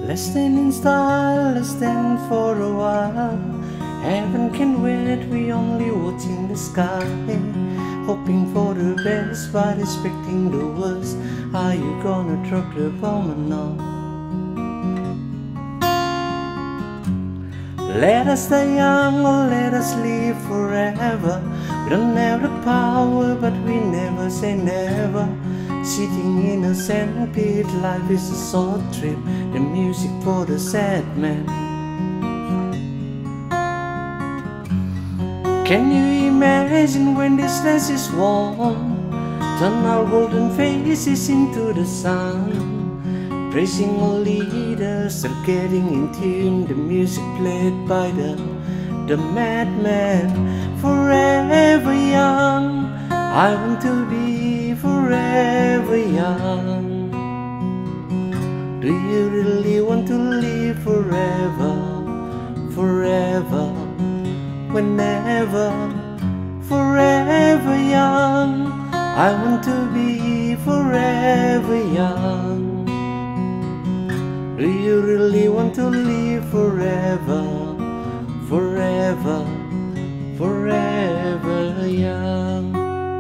Let's stand in style, let's stand for a while. Heaven can wait, we only watching the sky, hoping for the best but expecting the worst. Are you gonna drop the bomb or not? Let us stay young or let us live forever. We don't have the power but we never say never. Sitting in a sandpit, life is a short trip. The music for the sad man. Can you imagine when this place is warm? Turn our golden faces into the sun, praising our leaders and getting in tune. The music played by the madman. Forever young, I want to be forever young. Do you really want to live forever? Forever, whenever. Forever young, I want to be forever young. Do you really want to live forever? Forever, forever young.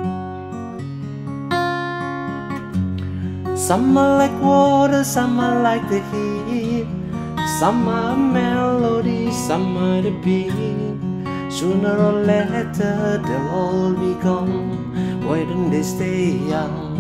Some are like water, some are like the heat. Some are melody, some are the beat. Sooner or later they'll all be gone. Why don't they stay young?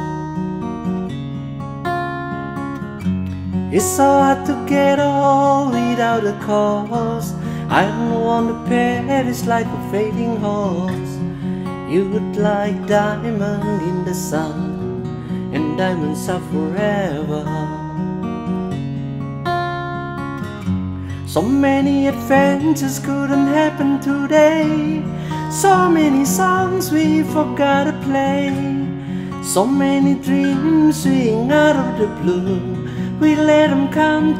It's so hard to get old without a cause. I don't want to perish like a fading horse. You would like diamond in the sun, and diamonds are forever. So many adventures couldn't happen today. So many songs we forgot to play. So many dreams swing out of the blue. We let them come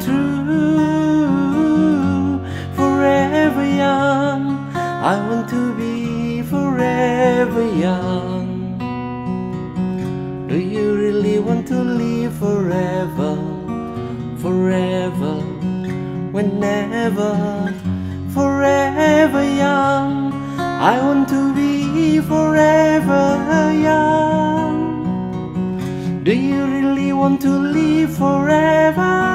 true. Forever young, I want to be forever young. Do you really want to live forever? Forever, whenever. Forever young, I want to be forever young. Do you really want to live forever?